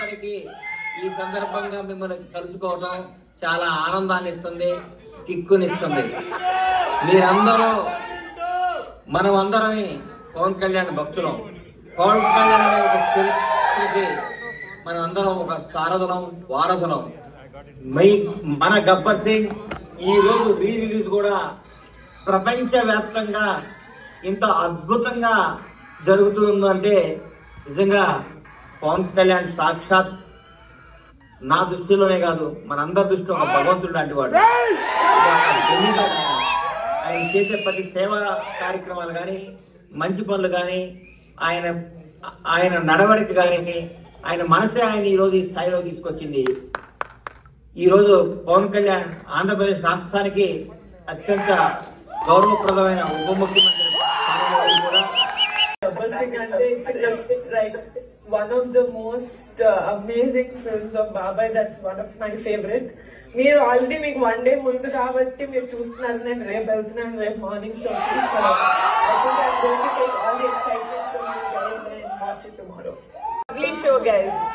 అందరికీ ఈ సందర్భంగా మిమ్మల్ని కలుసుకోవడం చాలా ఆనందాన్ని ఇస్తుంది, కిక్కునిస్తుంది. మీరందరూ మనం అందరమే పవన్ కళ్యాణ్ భక్తులం. పవన్ కళ్యాణ్ అనే ఒక చరిత్రకి మనం అందరం ఒక సారథులం, వారధులం. మన గబ్బర్ సింగ్ ఈ రోజు రిలీజ్ కూడా ప్రపంచవ్యాప్తంగా ఇంత అద్భుతంగా జరుగుతుందంటే నిజంగా పవన్ కళ్యాణ్ సాక్షాత్ నా దృష్టిలోనే కాదు, మనందరి దృష్టిలో ఒక భగవంతుడు లాంటి వాడు. ఆయన చేసే ప్రతి సేవా కార్యక్రమాలు కానీ, మంచి పనులు కానీ, ఆయన నడవడిక కానీ, ఆయన మనసే ఆయన ఈరోజు ఈ స్థాయిలో తీసుకొచ్చింది. ఈరోజు పవన్ కళ్యాణ్ ఆంధ్రప్రదేశ్ రాష్ట్రానికి అత్యంత గౌరవప్రదమైన ఉప ముఖ్యమంత్రి కూడా. One of the most amazing films of Babai. That's one of my favorite. మీరు ఆల్రెడీ మీకు వన్ డే ముందు కాబట్టి మీరు చూస్తున్నారు. నేను రేపు వెళ్తున్నాను, రేపు morning show. I think I'm going to take all the excitement from you guys and watch it tomorrow. Please show, guys.